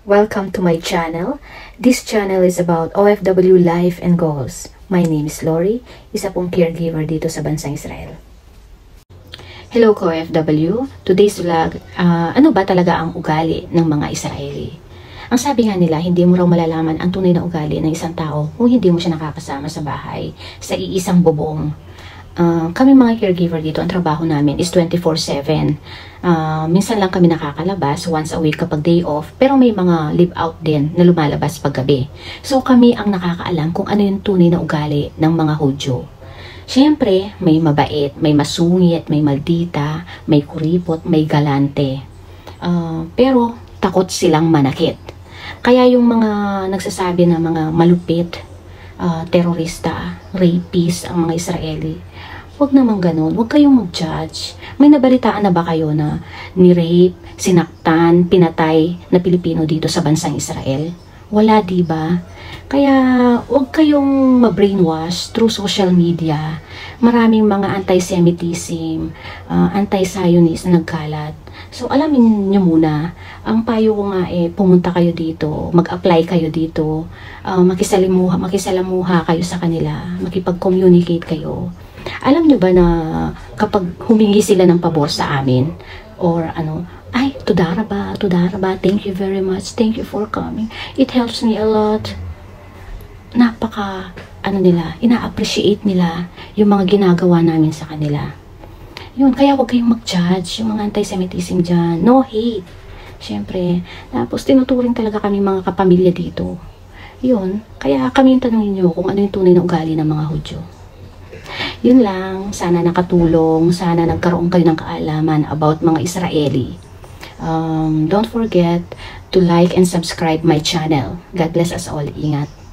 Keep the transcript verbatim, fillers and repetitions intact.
Welcome to my channel. This channel is about O F W life and goals. My name is Lori, isa pong caregiver dito sa bansang Israel. Hello ko O F W. Today's vlog, uh, ano ba talaga ang ugali ng mga Israeli? Ang sabi nga nila, hindi mo raw malalaman ang tunay na ugali ng isang tao kung hindi mo siya nakakasama sa bahay, sa iisang bubong. Uh, kami mga caregiver dito, ang trabaho namin is twenty-four seven. Uh, minsan lang kami nakakalabas, once a week kapag day off, pero may mga live out din na lumalabas paggabi. So kami ang nakakaalam kung ano yung tunay na ugali ng mga Hudyo. Siyempre, may mabait, may masungit, may maldita, may kuripot, may galante. Uh, pero takot silang manakit. Kaya yung mga nagsasabi na mga malupit, uh, terorista, rapist ang mga Israeli, huwag naman ganun. Huwag kayong mag-judge. May nabalitaan na ba kayo na ni-rape, sinaktan, pinatay na Pilipino dito sa bansang Israel? Wala, diba? Kaya huwag kayong ma-brainwash through social media. Maraming mga anti-Semitism, uh, anti-Zionist na nagkalat. So alamin nyo muna, ang payo ko nga eh, pumunta kayo dito, mag-apply kayo dito, uh, makisalimuha, makisalamuha kayo sa kanila, makipag-communicate kayo. Alam nyo ba na kapag humingi sila ng pabor sa amin, or ano, ay, tudaraba, tudaraba, thank you very much, thank you for coming, it helps me a lot. Napaka, ano nila, ina-appreciate nila yung mga ginagawa namin sa kanila. Yun, kaya huwag kayong mag-judge yung mga anti-Semitism dyan. No hate. Siyempre, tapos tinuturing talaga kami mga kapamilya dito. Yun, kaya kami yung tanongin nyo kung ano yung tunay na ugali ng mga Hudyo. Yun lang, sana nakatulong, sana nagkaroon kayo ng kaalaman about mga Israeli. Um, don't forget to like and subscribe my channel. God bless us all. Ingat.